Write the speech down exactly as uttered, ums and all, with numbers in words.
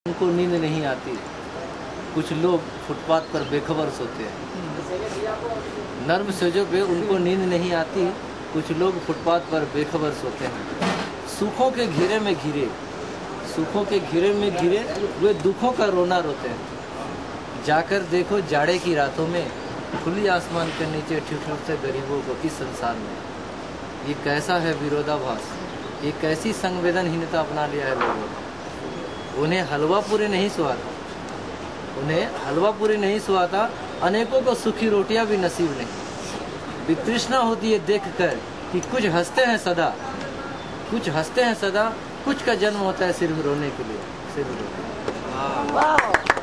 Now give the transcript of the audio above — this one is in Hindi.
उनको नींद नहीं आती, कुछ लोग फुटपाथ पर बेखबर सोते हैं। नर्म सोजों पे उनको नींद नहीं आती, कुछ लोग फुटपाथ पर बेखबर सोते हैं। सुखों के घेरे में घिरे सुखों के घेरे में घिरे वे दुखों का रोना रोते हैं। जाकर देखो जाड़े की रातों में, खुली आसमान के नीचे ठिठुरते गरीबों को इस संसार में। ये कैसा है विरोधाभास, ये कैसी संवेदनहीनता अपना लिया है लोगों ने। उन्हें हलवा पूरी नहीं सुहाता उन्हें हलवा पूरी नहीं सुहाता अनेकों को सूखी रोटियां भी नसीब नहीं। वितृष्णा होती है देखकर कि कुछ हंसते हैं सदा कुछ हंसते हैं सदा कुछ का जन्म होता है सिर्फ रोने के लिए, सिर्फ रोने।